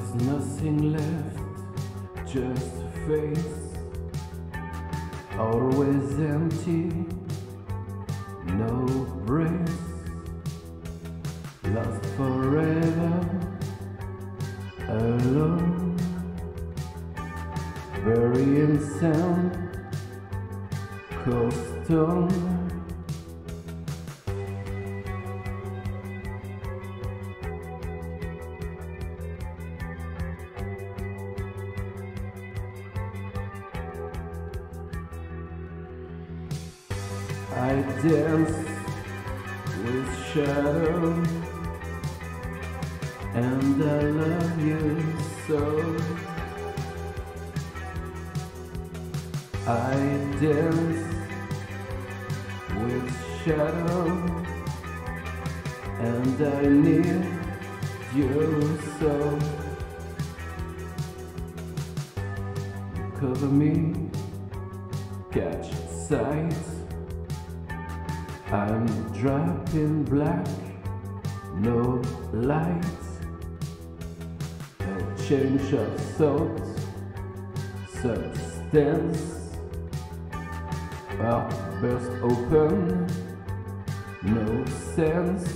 was nothing left, just a face, always empty, no breath, lost forever, alone, burying sound, cold stone. I dance with shadow, and I love you so. I dance with shadow, and I need you so. Cover me, catch sight. I'm trapped in black, no light, no change of thought, substance, heart burst open, no sense.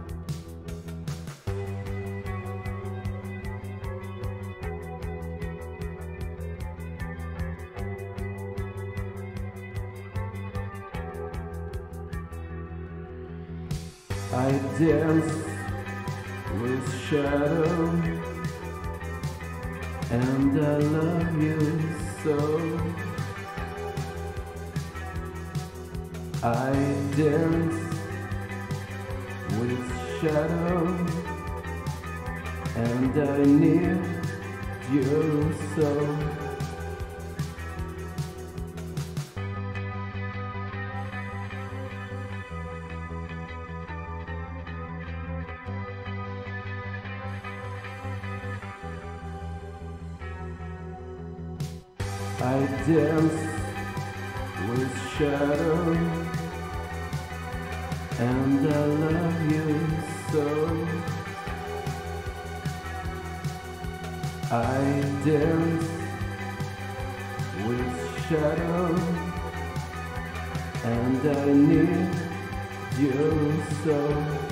I dance with shadow, and I love you so. I dance with shadow, and I need you so. I dance with shadow, and I love you so. I dance with shadow, and I need you so.